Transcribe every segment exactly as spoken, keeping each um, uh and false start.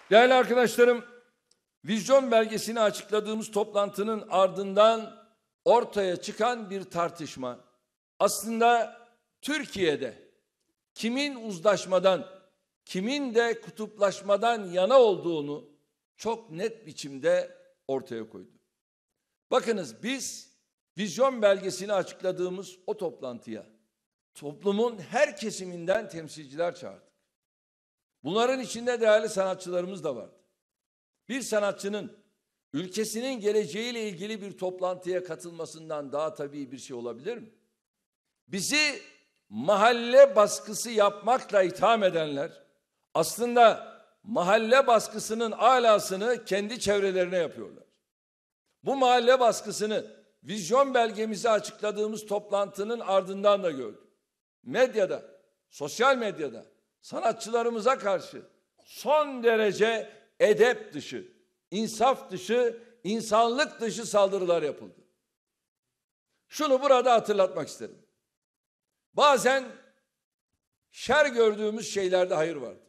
Değerli arkadaşlarım, vizyon belgesini açıkladığımız toplantının ardından ortaya çıkan bir tartışma aslında Türkiye'de kimin uzlaşmadan, kimin de kutuplaşmadan yana olduğunu çok net biçimde ortaya koydu. Bakınız, biz vizyon belgesini açıkladığımız o toplantıya toplumun her kesiminden temsilciler çağırdık. Bunların içinde değerli sanatçılarımız da vardı. Bir sanatçının ülkesinin geleceğiyle ilgili bir toplantıya katılmasından daha tabii bir şey olabilir mi? Bizi mahalle baskısı yapmakla itham edenler aslında mahalle baskısının alasını kendi çevrelerine yapıyorlar. Bu mahalle baskısını vizyon belgemizi açıkladığımız toplantının ardından da gördük. Medyada, sosyal medyada sanatçılarımıza karşı son derece edep dışı, insaf dışı, insanlık dışı saldırılar yapıldı. Şunu burada hatırlatmak isterim. Bazen şer gördüğümüz şeylerde hayır vardır.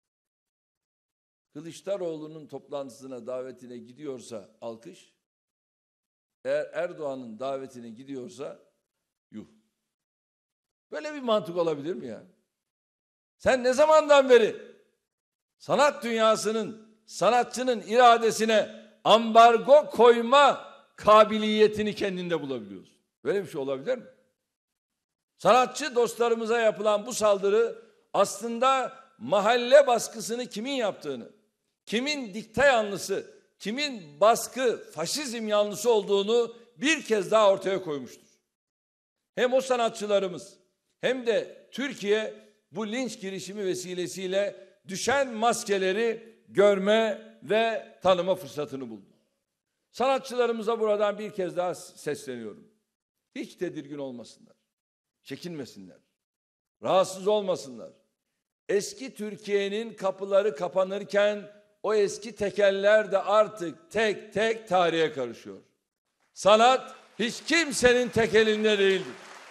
Kılıçdaroğlu'nun toplantısına, davetine gidiyorsa alkış, eğer Erdoğan'ın davetine gidiyorsa yuh. Böyle bir mantık olabilir mi ya? Sen ne zamandan beri sanat dünyasının, sanatçının iradesine ambargo koyma kabiliyetini kendinde bulabiliyorsun? Böyle bir şey olabilir mi? Sanatçı dostlarımıza yapılan bu saldırı aslında mahalle baskısını kimin yaptığını, kimin dikte yanlısı, kimin baskı, faşizm yanlısı olduğunu bir kez daha ortaya koymuştur. Hem o sanatçılarımız hem de Türkiye bu linç girişimi vesilesiyle düşen maskeleri görme ve tanıma fırsatını buldu. Sanatçılarımıza buradan bir kez daha sesleniyorum. Hiç tedirgin olmasınlar, çekinmesinler, rahatsız olmasınlar. Eski Türkiye'nin kapıları kapanırken o eski tekeller de artık tek tek tarihe karışıyor. Sanat hiç kimsenin tek elinde değildir.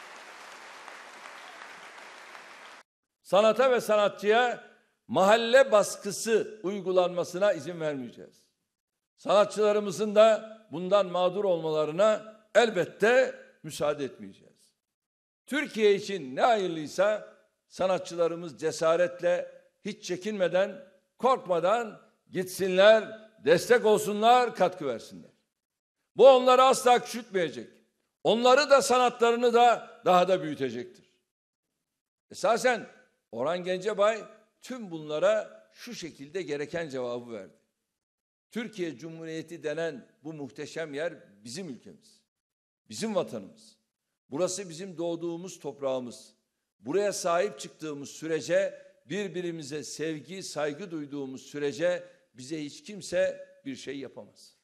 Sanata ve sanatçıya mahalle baskısı uygulanmasına izin vermeyeceğiz. Sanatçılarımızın da bundan mağdur olmalarına elbette müsaade etmeyeceğiz. Türkiye için ne hayırlıysa sanatçılarımız cesaretle, hiç çekinmeden, korkmadan gitsinler, destek olsunlar, katkı versinler. Bu onları asla küçültmeyecek. Onları da, sanatlarını da daha da büyütecektir. Esasen Orhan Gencebay tüm bunlara şu şekilde gereken cevabı verdi. Türkiye Cumhuriyeti denen bu muhteşem yer bizim ülkemiz, bizim vatanımız. Burası bizim doğduğumuz toprağımız. Buraya sahip çıktığımız sürece, birbirimize sevgi, saygı duyduğumuz sürece bize hiç kimse bir şey yapamaz.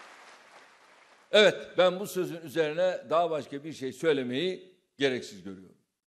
Evet, ben bu sözün üzerine daha başka bir şey söylemeyi gereksiz görüyorum.